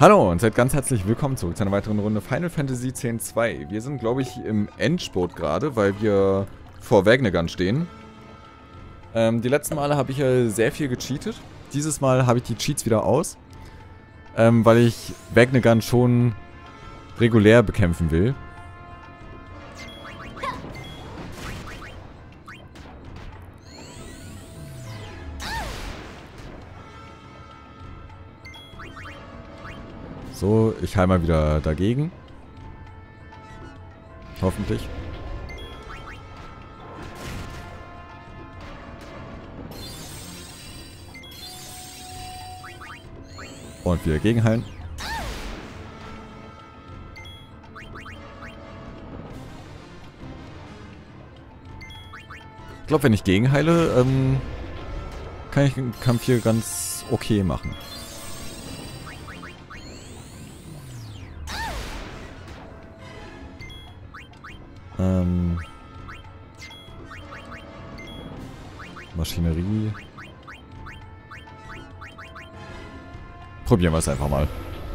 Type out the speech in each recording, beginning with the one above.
Hallo und seid ganz herzlich willkommen zurück zu einer weiteren Runde Final Fantasy X-2. Wir sind, glaube ich, im Endspurt gerade, weil wir vor Vagnagun stehen. Die letzten Male habe ich ja sehr viel gecheatet. Dieses Mal habe ich die Cheats wieder aus, weil ich Vagnagun schon regulär bekämpfen will. So, ich heile mal wieder dagegen. Hoffentlich. Und wieder gegenheilen. Ich glaube, wenn ich gegenheile, kann ich den Kampf hier ganz okay machen. Maschinerie. Probieren wir es einfach mal.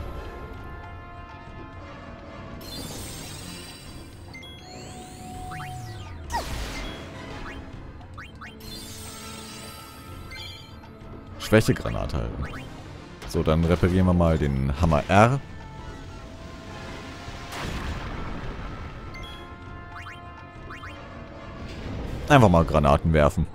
Schwächegranate halten. So, dann reparieren wir mal den Hammer R. Einfach mal Granaten werfen.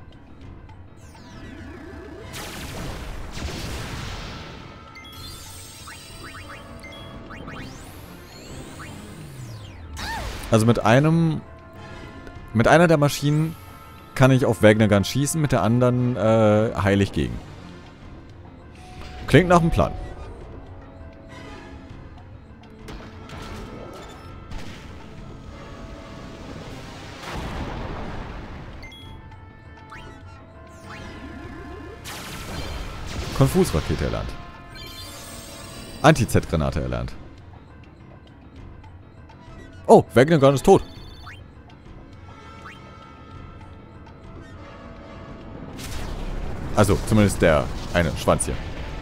Also mit einer der Maschinen kann ich auf Vagnagun schießen, mit der anderen heile ich gegen. Klingt nach einem Plan. Konfusrakete erlernt. Anti-Z-Granate erlernt. Oh, Vagnagun ist tot. Also, zumindest der eine Schwanz hier.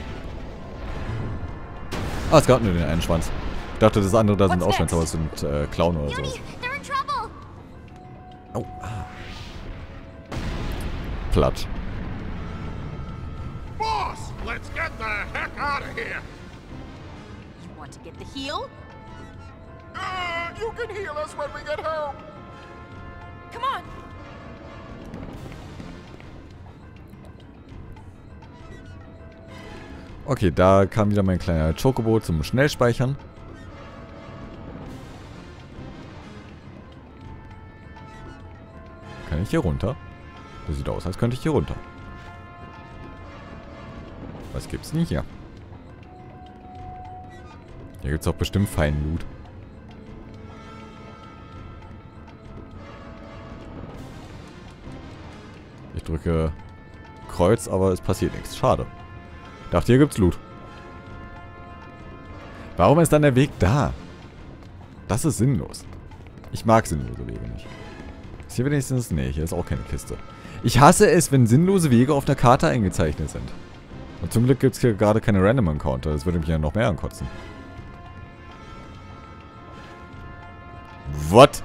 Ah, es gab nur den einen Schwanz. Ich dachte, das andere da sind auch Schwänze, aber es sind Clown oder sowas. Oh. Platsch. Boss, let's get the heck out of here. You want to get the heal? You can heal us when we get home. Come on. Okay, da kam wieder mein kleiner Chocobo zum Schnellspeichern. Kann ich hier runter? Das sieht aus, als könnte ich hier runter. Was gibt's denn hier? Hier gibt's doch bestimmt feinen Loot. Ich drücke Kreuz, aber es passiert nichts. Schade. Ich dachte, hier gibt's Loot. Warum ist dann der Weg da? Das ist sinnlos. Ich mag sinnlose Wege nicht. Ist hier wenigstens... Nee, hier ist auch keine Kiste. Ich hasse es, wenn sinnlose Wege auf der Karte eingezeichnet sind. Und zum Glück gibt es hier gerade keine Random Encounter. Das würde mich ja noch mehr ankotzen. What?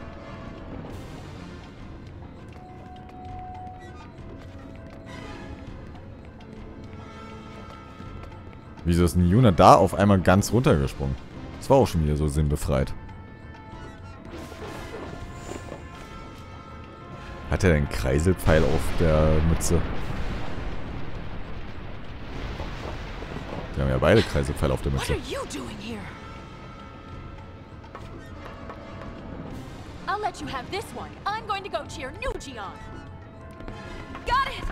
Wieso ist ein Yuna da auf einmal ganz runtergesprungen? Das war auch schon wieder so sinnbefreit. Hat er einen Kreiselpfeil auf der Mütze? Wir haben ja beide Kreiselpfeile auf der Mütze. What are you doing here? I'll let you have this one. I'm going to go cheer Nuji on. Got it!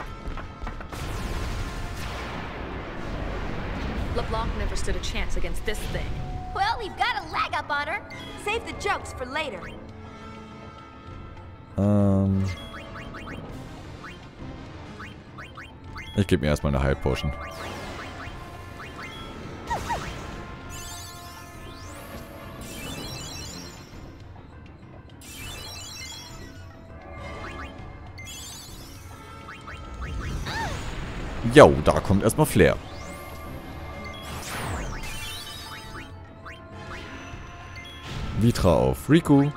LeBlanc never stood a chance against this thing. Well, we've got a leg up on her. Save the jokes for later. Ich gebe mir erstmal eine Heil Potion. Jo, da kommt erstmal Flair. Vitra auf Riku.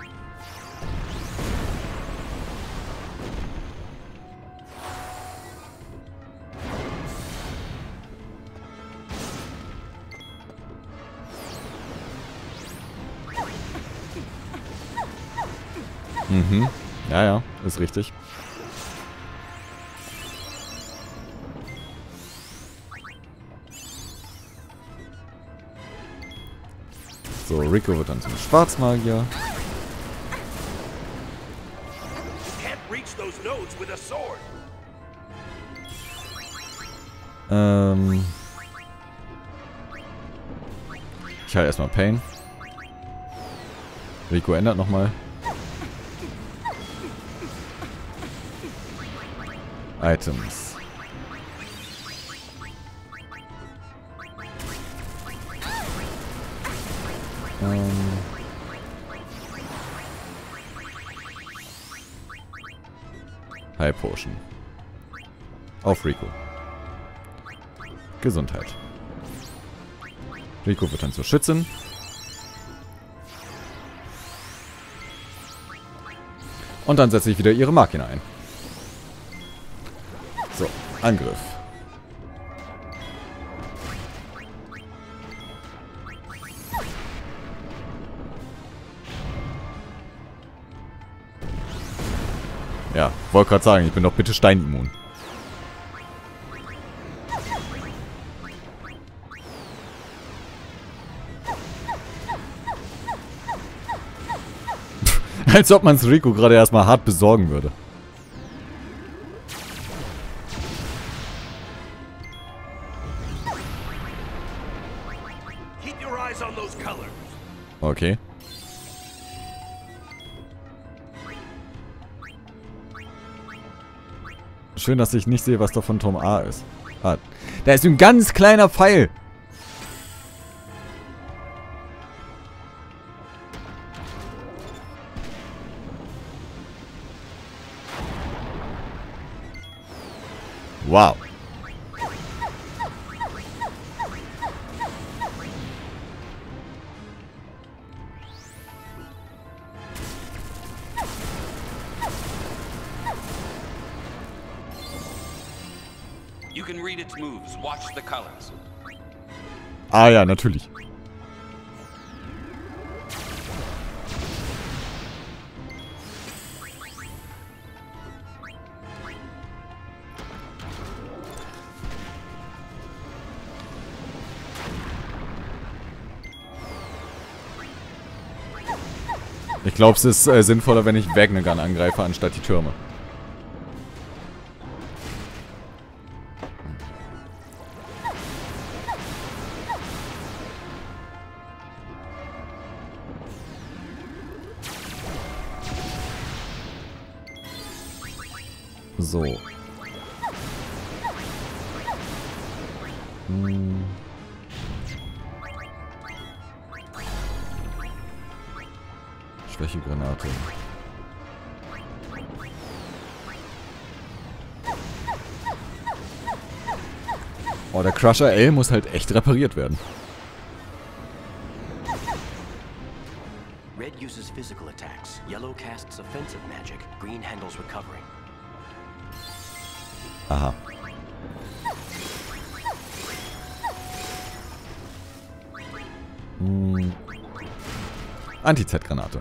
Mhm. Ja, ja, ist richtig. So, Riku wird dann zum Schwarzmagier. Ich halte erstmal Pain. Riku ändert nochmal. Items. High Potion. Auf Riku. Gesundheit. Riku wird dann zur Schützin. Und dann setze ich wieder ihre Makina ein. So, Angriff. Ja, wollte gerade sagen, ich bin doch bitte steinimmun. Als ob man es Riku gerade erstmal hart besorgen würde. Okay. Schön, dass ich nicht sehe, was da von Turm A ist. Ah, da ist ein ganz kleiner Pfeil. Wow. You can read its moves. Watch the colors. Ah ja, natürlich. Ich glaube, es ist sinnvoller, wenn ich Vagnegan angreife, anstatt die Türme. So. Schwächegranate. Oh, der Crusher L muss halt echt repariert werden. Red uses physical attacks. Yellow casts offensive magic. Green handles recovering. Aha. Anti-Z-Granate.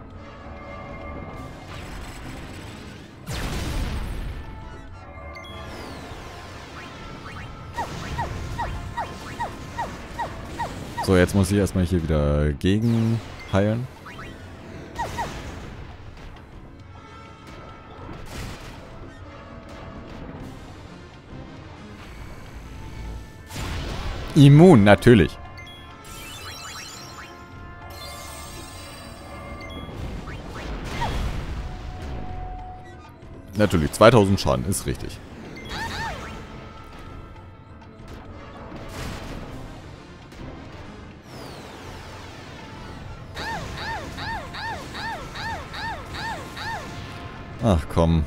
So, jetzt muss ich erstmal hier wieder gegen heilen. Immun, natürlich. Natürlich, 2000 Schaden ist richtig. Ach komm.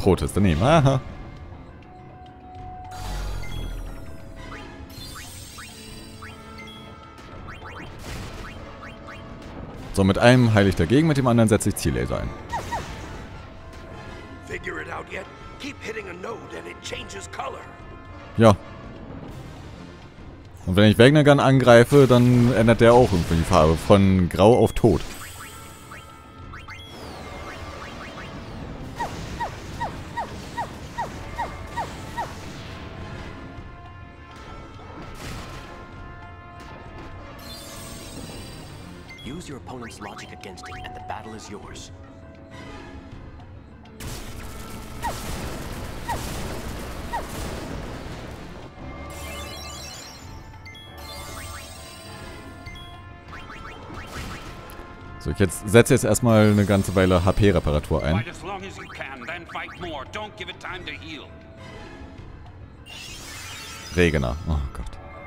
Protest daneben. Aha. So, mit einem heile ich dagegen, mit dem anderen setze ich Ziellaser ein. Figure it out yet? Keep hitting a node and it changes color. Ja. Und wenn ich Wagner Gun angreife, dann ändert der auch irgendwie die Farbe. Von grau auf tot. Use your opponent's logic against it, and the battle is yours. So, ich setze jetzt erstmal eine ganze Weile HP-Reparatur ein. Fight as long as you can, then fight more. Don't give it time to heal. Regener. Oh Gott.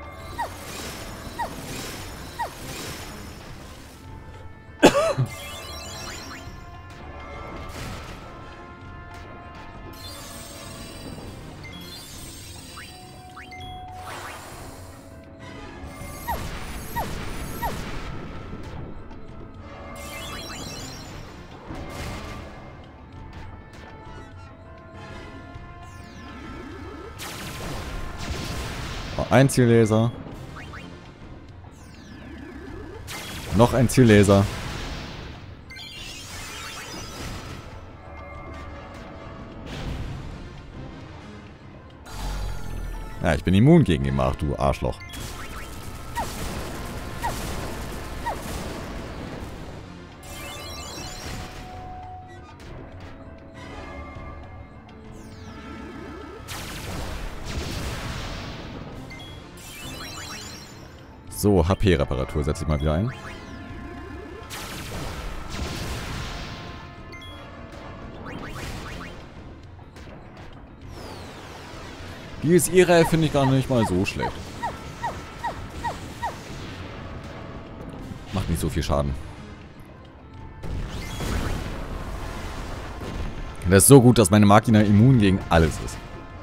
Ein Ziellaser. Noch ein Ziellaser. Ja, ich bin immun gegen ihn, ach du Arschloch. So, HP-Reparatur setze ich mal wieder ein. Die SI-Reihe finde ich gar nicht mal so schlecht. Macht nicht so viel Schaden. Das ist so gut, dass meine Machina immun gegen alles ist.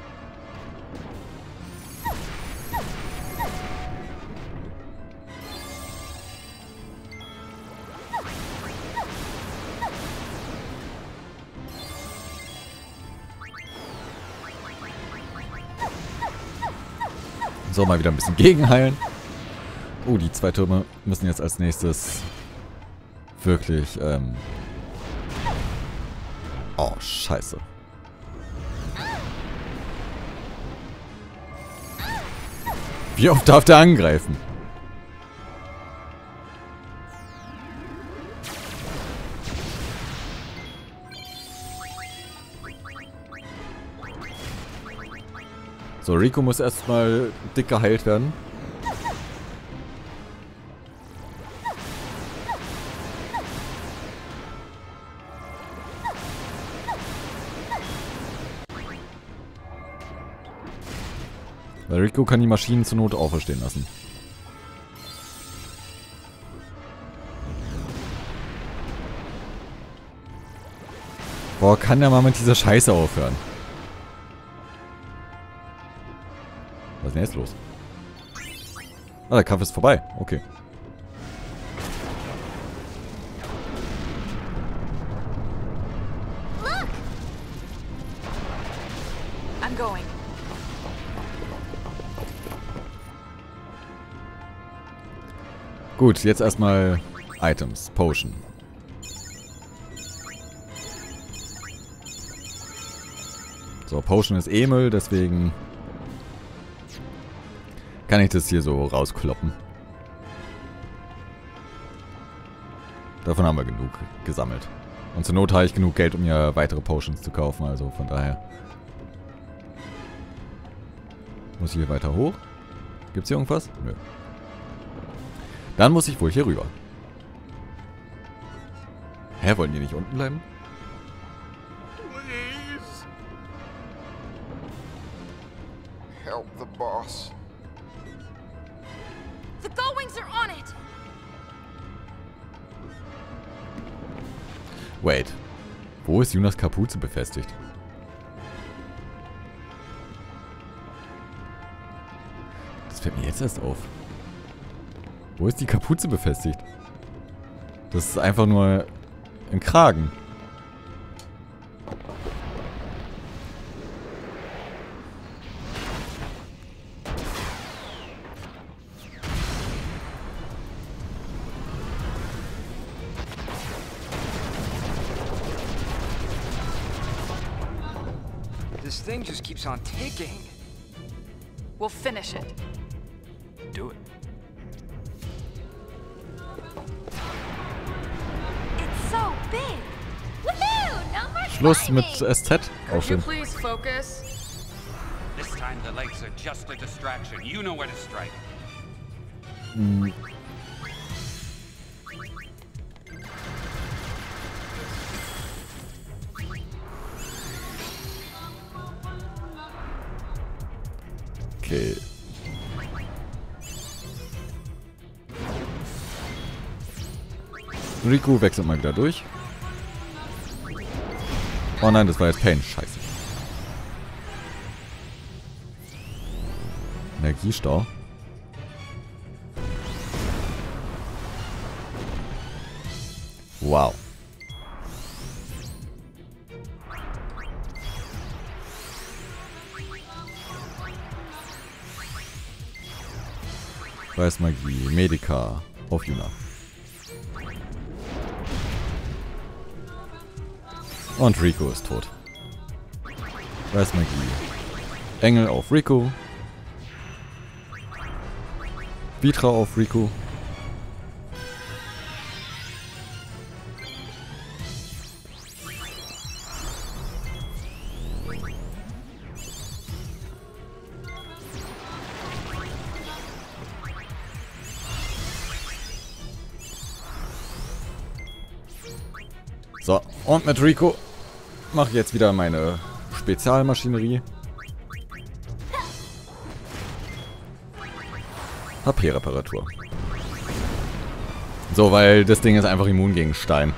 So, mal wieder ein bisschen gegenheilen. Oh, die zwei Türme müssen jetzt als nächstes wirklich, oh, scheiße. Wie oft darf der angreifen? So, Rico muss erstmal dick geheilt werden. Weil Rico kann die Maschinen zur Not auferstehen lassen. Boah, kann der mal mit dieser Scheiße aufhören? Was ist denn jetzt los? Ah, der Kampf ist vorbei. Okay. Look! I'm going. Gut, jetzt erstmal Items. Potion. So, Potion ist Müll, deswegen kann ich das hier so rauskloppen. Davon haben wir genug gesammelt. Und zur Not habe ich genug Geld, um mir weitere Potions zu kaufen, also von daher. Muss ich hier weiter hoch? Gibt's hier irgendwas? Nö. Dann muss ich wohl hier rüber. Hä, wollen die nicht unten bleiben? Please. Help the boss. The Gullwings are on it! Wait. Wo ist Yunas Kapuze befestigt? fällt mir jetzt erst auf. Wo ist die Kapuze befestigt? Das ist einfach nur im Kragen. This thing just keeps on ticking. We'll finish it. Do it. It's so big. Woohoo! No more Schluss mit climbing. SZ. Could you Aufstehen. please focus? This time the legs are just a distraction. You know where to strike. Okay. Riku wechselt mal wieder durch. Oh nein, das war jetzt Pain. Scheiße. Energiestau. Wow. Weißmagie, Medica, auf Yuna. Und Riku ist tot. Weißmagie. Engel auf Riku. Vitra auf Riku. So, und mit Riku mache ich jetzt wieder meine Spezialmaschinerie. HP-Reparatur. So, weil das Ding ist einfach immun gegen Stein.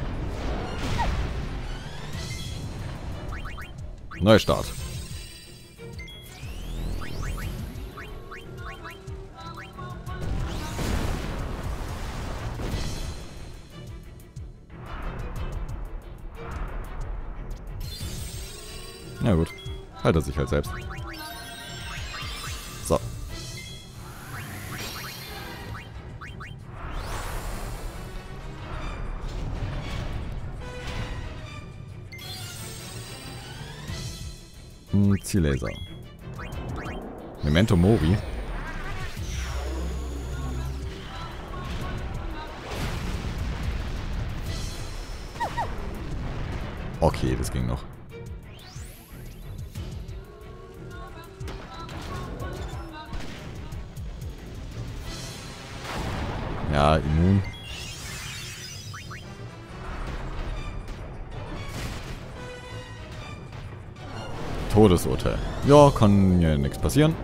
Neustart. Na gut. Halt er sich halt selbst. So. Ziellaser. Memento Mori. Okay, das ging noch. Ja, immun. Todesurteil. Ja, kann mir nichts passieren.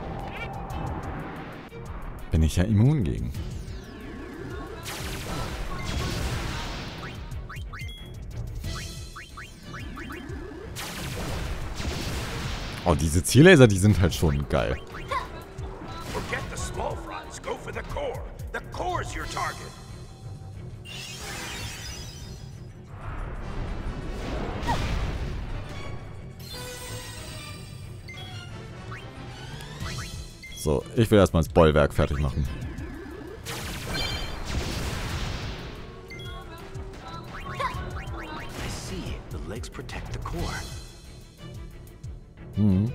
Bin ich ja immun gegen. Oh, diese Ziellaser, die sind halt schon geil. Forget the small fries. Go for the core. The core's your target. So, ich will erstmal das Bollwerk fertig machen. I see. The legs protect the core. Hm.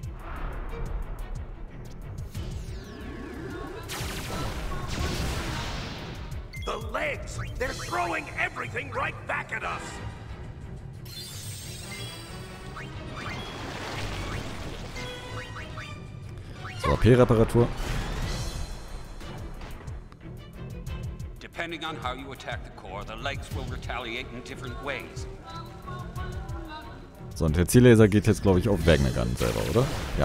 The legs. They're throwing everything right back at us. So, AP-Reparatur. Depending on how you attack the core, the legs will retaliate in different ways. So, und der Ziellaser geht jetzt, glaube ich, auf Wagner-Gun selber, oder? Ja.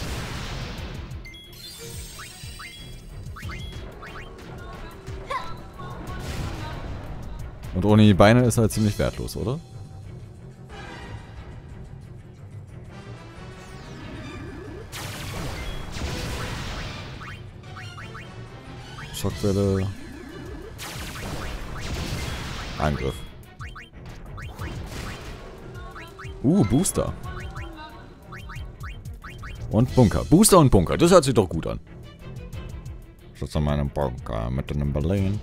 Und ohne die Beine ist er ziemlich wertlos, oder? Schockwelle. Angriff. Booster. Und Bunker. Booster und Bunker. Das hört sich doch gut an. Das ist mein Bunker mitten in Berlin.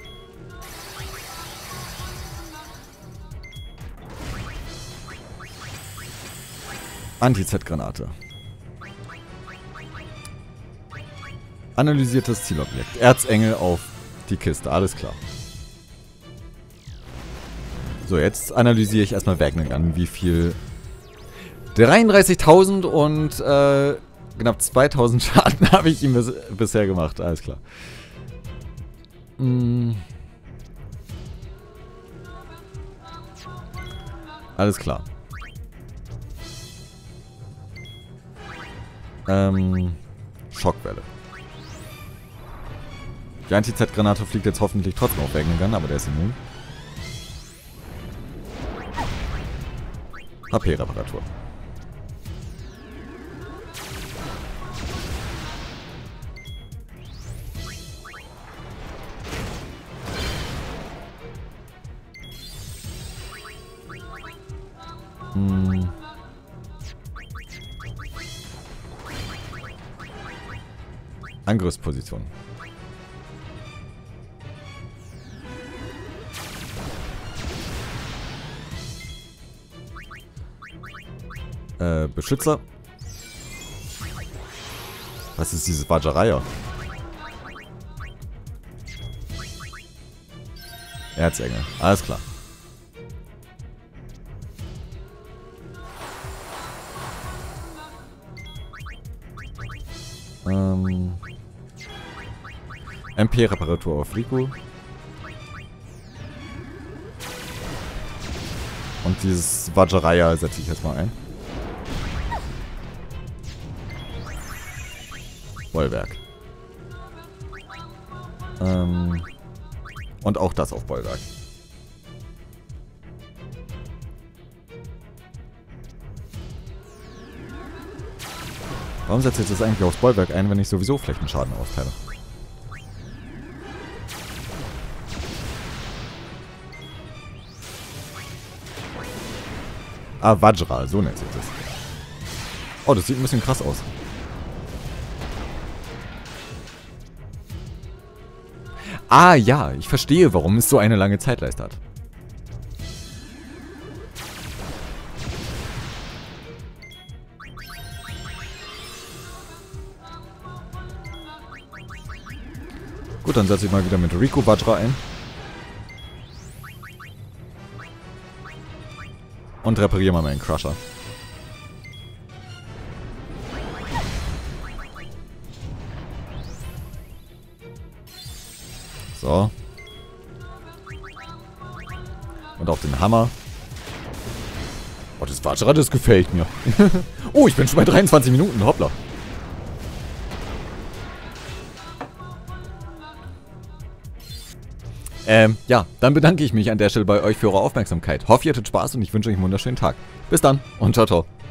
Anti-Z-Granate. Analysiertes Zielobjekt. Erzengel auf die Kiste. Alles klar. So, jetzt analysiere ich erstmal Wagner an, wie viel... 33.000 und knapp 2.000 Schaden habe ich ihm bisher gemacht. Alles klar. Alles klar. Schockwelle. Die Anti-Z-Granate fliegt jetzt hoffentlich trotzdem auf Wagner, aber der ist immun. HP-Reparatur. Angriffsposition. Beschützer. Was ist dieses Vajraya? Erzengel. Alles klar. MP-Reparatur auf Rico. Und dieses Vajraya setze ich jetzt mal ein. Bollwerk. Und auch das auf Bollwerk. Warum setze ich das eigentlich aufs Bollwerk ein, wenn ich sowieso Flächenschaden austeile? Ah, Vajra, so nennt sich das. Oh, das sieht ein bisschen krass aus. Ah ja, ich verstehe, warum es so eine lange Zeitleiste hat. Gut, dann setze ich mal wieder mit Rico Vajra ein. Und repariere mal meinen Crusher. So. Und auf den Hammer. Oh, das Vajra, das gefällt mir. Oh, ich bin schon bei 23 Minuten. Hoppla. Ja, dann bedanke ich mich an der Stelle bei euch für eure Aufmerksamkeit. Hoffe, ihr hattet Spaß und ich wünsche euch einen wunderschönen Tag. Bis dann und ciao, ciao.